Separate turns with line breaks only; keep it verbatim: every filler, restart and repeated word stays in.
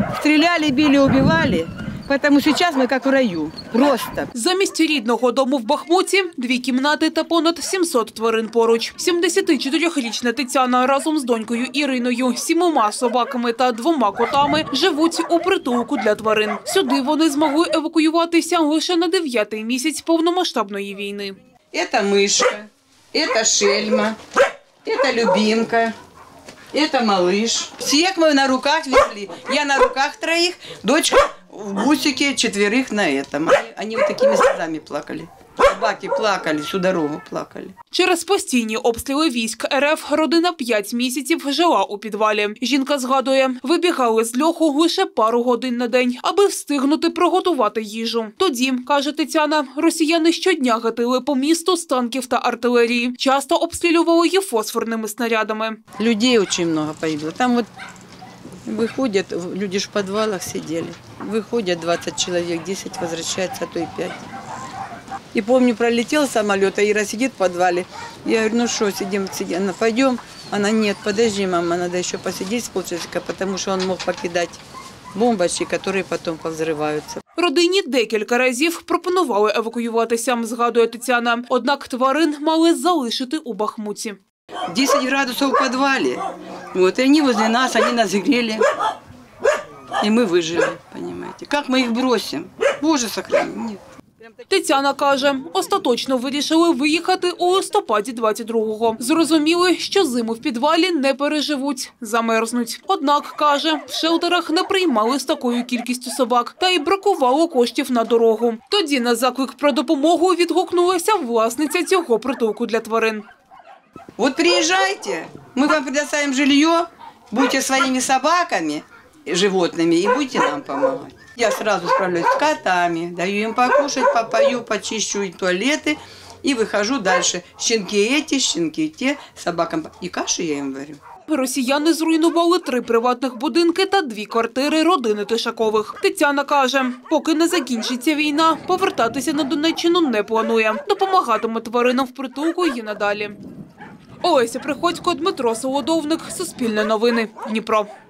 Стреляли, били, убивали. Тому зараз ми як в раю. Просто.
Замість рідного дому в Бахмуті – дві кімнати та понад сімсот тварин поруч. сімдесятичотирирічна Тетяна разом з донькою Іриною, сімома собаками та двома котами живуть у притулку для тварин. Сюди вони змогли евакуюватися лише на дев'ятий місяць повномасштабної війни.
Це мишка, це шельма, це любимка. Это малыш. Всех мы на руках везли. Я на руках троих, дочка в бусике четверых на этом. Они, они вот такими слезами плакали. Собаки плакали, всю дорогу плакали.
Через постійні обстріли військ РФ родина п'ять місяців жила у підвалі. Жінка згадує, вибігали з льоху лише пару годин на день, аби встигнути приготувати їжу. Тоді, каже Тетяна, росіяни щодня гатили по місту з танків та артилерії. Часто обстрілювали її фосфорними снарядами.
Людей дуже багато погибло. Там от виходять, люди ж в підвалах сиділи. Виходять двадцять чоловік, десять повертаються, а то й п'ять. И помню, пролетел самолет, а Ира сидит в подвале. Я говорю, ну что, сидим, сидим, она, пойдем? Она, нет, подожди, мама, надо еще посидеть с полчасика, потому что он мог покидать бомбочки, которые потом повзрываются.
Родині декілька разів пропонували евакуюватися, згадує Тетяна. Однак тварин мали залишити у Бахмуті.
десять градусов в подвале. Вот, и они возле нас, они нас грели. И мы выжили, понимаете. Как мы их бросим? Боже, сохрани, нет.
Тетяна каже, остаточно вирішили виїхати у листопаді двадцять другого. Зрозуміли, що зиму в підвалі не переживуть, замерзнуть. Однак, каже, в шелтерах не приймали з такою кількістю собак, та й бракувало коштів на дорогу. Тоді на заклик про допомогу відгукнулася власниця цього притулку для тварин.
Вот приезжайте, мы вам предоставим жилье, будьте своими собаками, животными и будете нам помогать. Я сразу справляюсь с котами, даю им покушать, попою, почищу туалеты и выхожу дальше. Щенки эти, щенки те, собакам. И каши я им варю.
Росіяни зруйнували три приватних будинки та дві квартири родини Тишакових. Тетяна каже, поки не закінчиться війна, повертатися на Донеччину не планує. Допомагатиме тваринам в притулку і надалі. Олеся Приходько, Дмитро Солодовник, Суспільне новини, Дніпро.